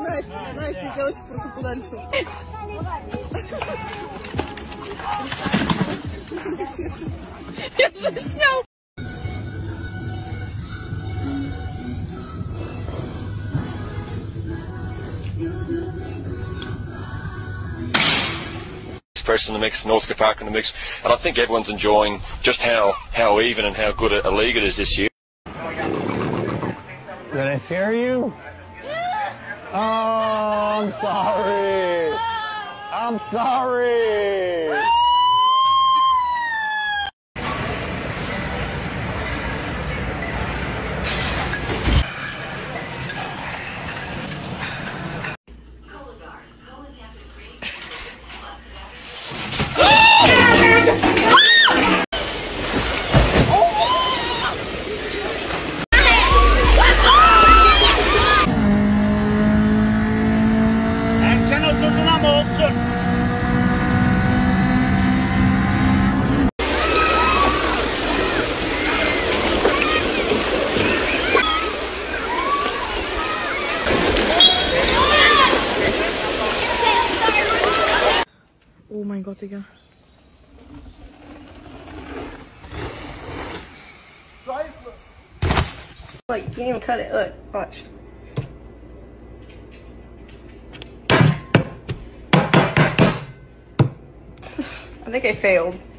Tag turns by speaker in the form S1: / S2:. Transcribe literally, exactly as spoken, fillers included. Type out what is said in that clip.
S1: Настя, Настя, девочка просто подальше. Я заснял.
S2: Preston in the mix, Northcote Park in the mix, and I think everyone's enjoying just how how even and how good a, a league it is this year.
S3: Did I scare you? Oh, I'm sorry. I'm sorry.
S1: Oh mein Gott, Digga. Like, you didn't even cut it. Look, watch. I think I failed.